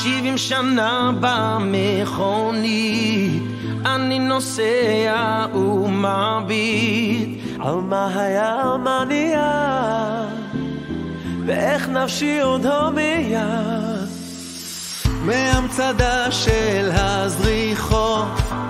70 שנה במכונית אני נוסע ומביט על מה היה, על מה נהיה, ואיך נפשי עוד הומיה. מהמצדה של הזריחות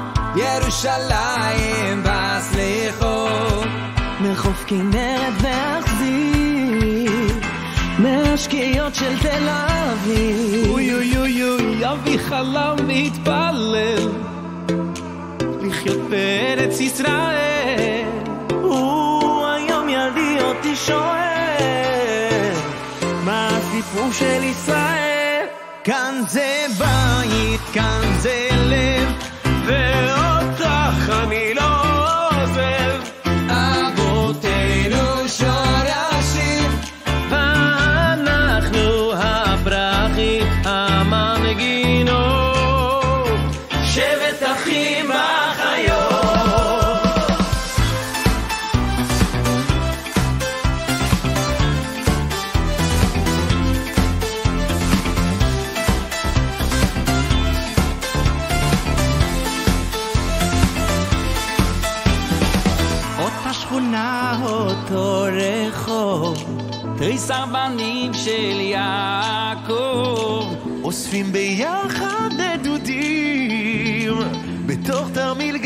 ירושלים בסליחות, מחוף כנרת ואכזיר, מהשקיעות של תל אביב. אוי אוי אוי אוי, אבי חלם והתפלל לחיות בארץ ישראל. היום ילדי אותי שואל מה הסיפור של ישראל. כאן זה בית, כאן זה לב, ואותך אני לא עוזב. אבותינו שורשים, ואנחנו הפרחים המנגינות, שבט אחים בחיות. שכונה אותו רחוב, תריס הבנים של יעקב, אוספים ביחד נדודים בתוך תרמיל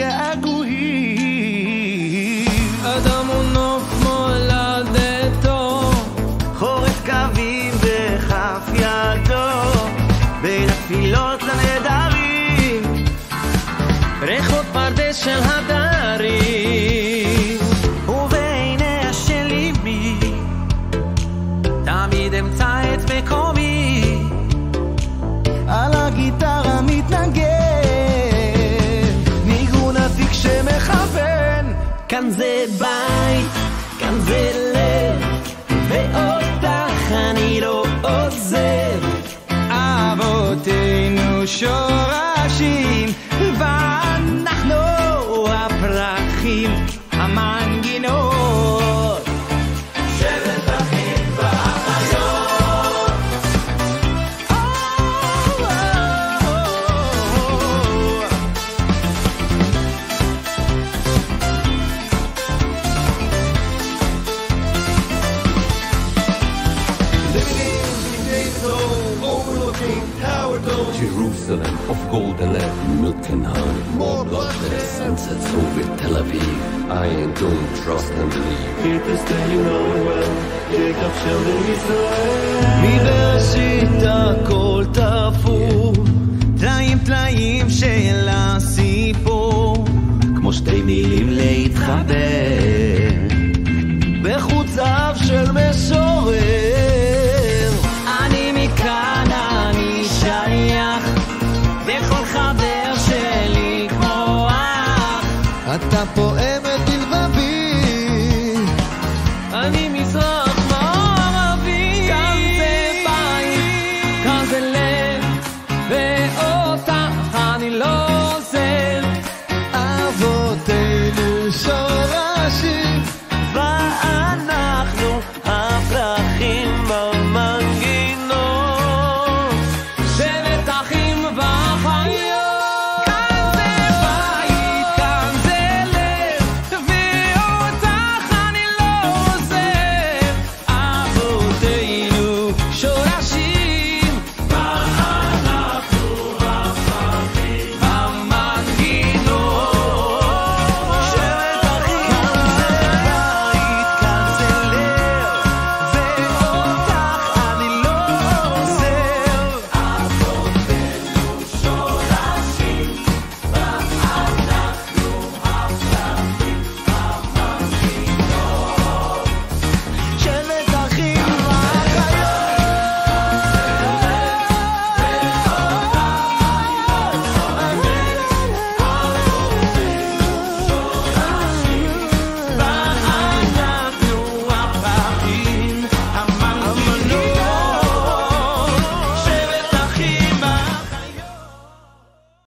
געגועים. אדם הוא נוף מולדתו, חורף קווים בכף ידו, בין התפילות לנדרים, ריחות פרדס של הדרים. תמיד אמצא את מקומי, על הגיטרה מתנגן, ניגון עתיק שמכוון. כאן זה בית, כאן זה לב, ואותך אני לא עוזב. אבותינו שורשים, ואנחנו הפרחים המנגינות, שבט אחים בחיות. Jerusalem of golden land, milk and honey, more bloodless sunsets over Tel Aviv. I don't trust and believe. Here to stay, you know it well. Jacob children Israel. מבראשית הכל תפור, טלאים טלאים של הסיפור, כמו שתי מילים להתחבר בחוציו של משורר. אני מכאן, אני שייך לכל חבר שלי כמו אח. אתה פועל